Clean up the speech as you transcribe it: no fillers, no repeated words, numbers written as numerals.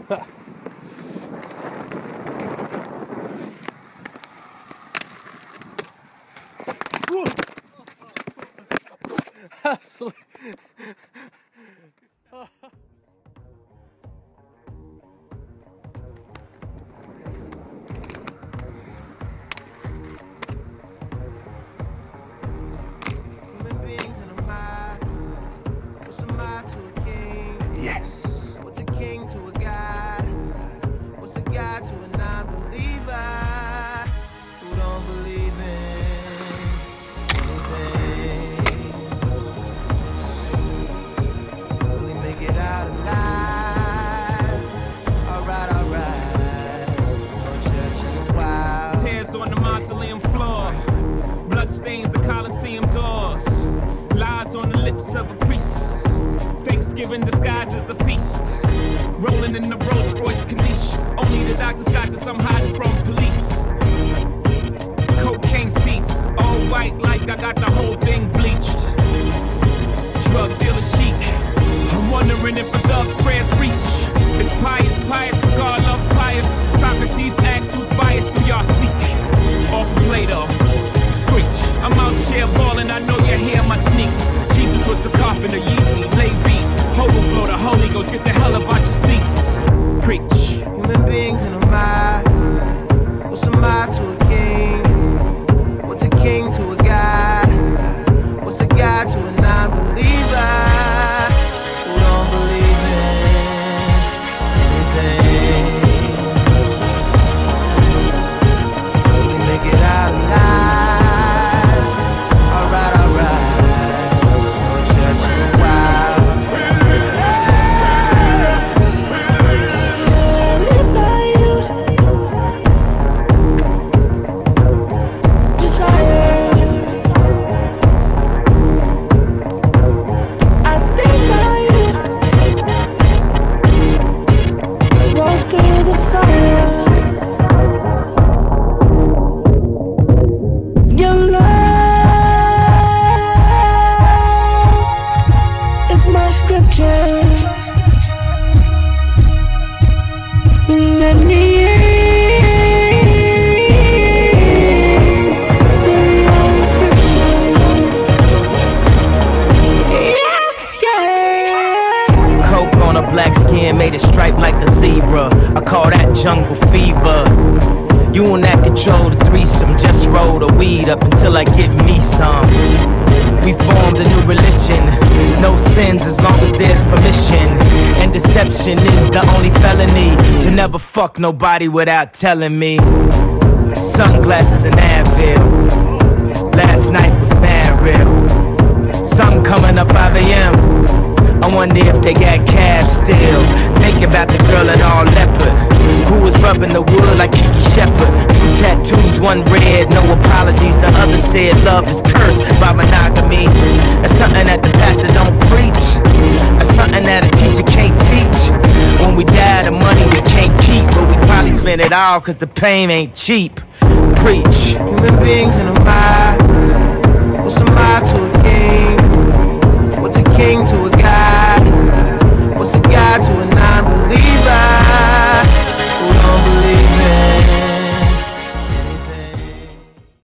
Yes. What's a king to a god? What's a god to a non-believer who don't believe in anything? Will he make it out alive? Alright, alright. No church in a while. Tears on the mausoleum floor, blood stains the Colosseum doors, lies on the lips of a priest. Thanksgiving disguised as a feast. Rolling in the Rolls Royce Caniche. Only the doctors got this, I'm hiding from police. Cocaine seats, all white like I got the whole thing bleached. Drug dealer chic. I'm wondering if a thug's prayers reach. It's pious, pious, for God loves pious. Socrates asks who's biased, who y'all seek. Off Plato, screech. I'm out here balling, I know you hear my sneaks. Jesus was a carpenter, Yeezy, lay beats. Overflow, the Holy Ghost, get the hell about your seats. Preach. Human beings in a mob. What's a mob to a king? What's a king to a god? What's a god to a non-believer who don't believe in anything? Will he make it out alive? Alright, alright. No church in a while. Black skin made it striped like a zebra. I call that jungle fever. You and that control the threesome. Just roll the weed up until I get me some. We formed a new religion. No sins as long as there's permission. And deception is the only felony. To never fuck nobody without telling me. Sunglasses and Advil. Last night was mad real. Sun coming up 5 AM. I wonder if they got cabs still. Think about the girl in all leopard, who was rubbing the wood like Kiki Shepard. 2 tattoos, 1 red, no apologies. The other said love is cursed by monogamy. That's something that the pastor don't preach. That's something that a teacher can't teach. When we die, the money we can't keep, but we probably spend it all cause the pain ain't cheap. Preach. Human beings in a mob.